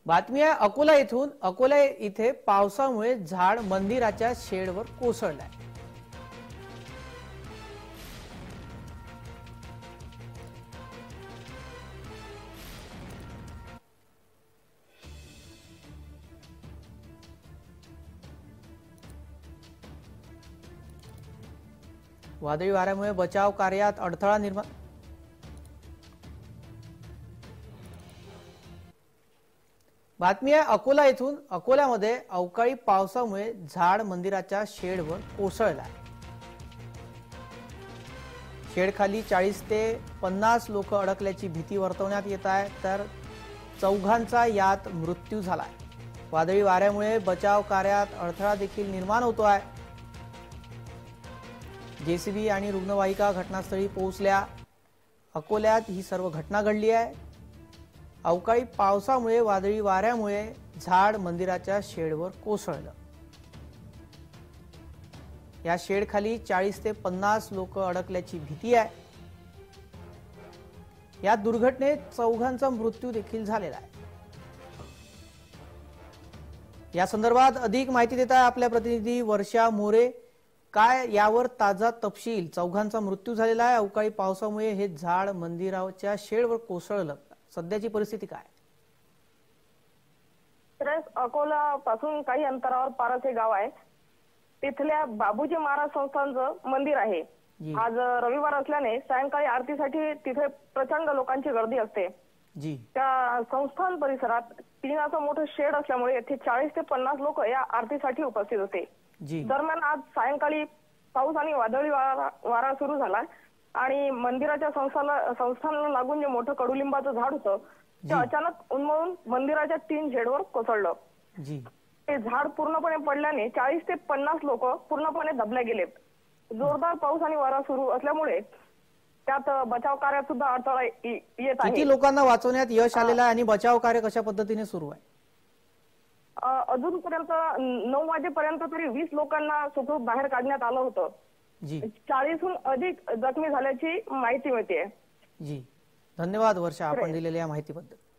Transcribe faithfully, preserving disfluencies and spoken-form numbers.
बातमी आहे अकोला येथून। अकोला इथे पावसामुळे झाड मंदिराच्या शेडवर कोसळलंय। वादळी वाऱ्यामुळे बचाव कार्यात अडथळा निर्माण बातमी आहे अकोला येथून। अकोल्यामध्ये अवकाळी पावसामुळे झाड मंदिराच्या शेडवर कोसळलंय। शेडखाली चाळीस ते पन्नास लोक अडकल्याची भीती वर्तवण्यात येत आहे, तर चौघांचा यात मृत्यू झालाय। वादळी वाऱ्यामुळे बचाव कार्यात अडथळा देखील निर्माण होतो आहे। जेसीबी आणि रुग्णवाहिका घटनास्थळी पोहोचल्या। अकोल्यात ही सर्व घटना घडली आहे। अवकाळी पावसामुळे वादळी वाऱ्यामुळे झाड मंदिराच्या शेडवर कोसळलं। या शेडखाली चाळीस ते पन्नास लोक अडकल्याची भीती आहे। या दुर्घटनेत चौघांचा मृत्यू देखील झालेला आहे। या संदर्भात अधिक माहिती देत आहे आपल्या प्रतिनिधी वर्षा मोरे। काय यावर ताजा तपशील? चौघांचा मृत्यू झालेला आहे, अवकाळी पावसामुळे हे झाड मंदिराच्या शेडवर कोसळलं। सध्याची परिस्थिती काय? अकोला पासून काही अंतरावर पारस हे गाव आहे। तिथल्या बाबूजी महाराज संस्थानचं मंदिर आहे। आज रविवार असल्याने सायंकाळी आरतीसाठी तिथे प्रचंड लोकांची गर्दी असते। जी त्या संस्थान परिसरात टिनाचं मोठं शेड असल्यामुळे येथे चाळीस ते पन्नास लोक या आरतीसाठी उपस्थित होते। दरम्यान आज सायंकाळी पाऊस आणि वादळी वारा वारा सुरू झाला आणि मंदिराच्या संस्थाला संस्थानाला लागून जे मोठं कडुलिंबाचं झाड होतं ते अचानक उन्मळून मंदिराच्या तीन शेडवर कोसळलं। ते झाड पूर्णपणे पडल्याने चाळीस ते पन्नास लोक पूर्णपणे दबले गेलेत। जोरदार पाऊस आणि वारा सुरू असल्यामुळे त्यात बचाव कार्यात सुद्धा अडथळा येत आहे। किती लोकांना वाचवण्यात यश आलेलं आहे आणि बचाव कार्य कशा पद्धतीने सुरू आहे? अजूनपर्यंत नऊ वाजेपर्यंत तरी वीस लोकांना सुखरूप बाहेर काढण्यात आलं होतं। चाळीसहून अधिक जखमी झाल्याची माहिती मिळते। जी धन्यवाद वर्षा, आपण दिलेल्या माहितीबद्दल।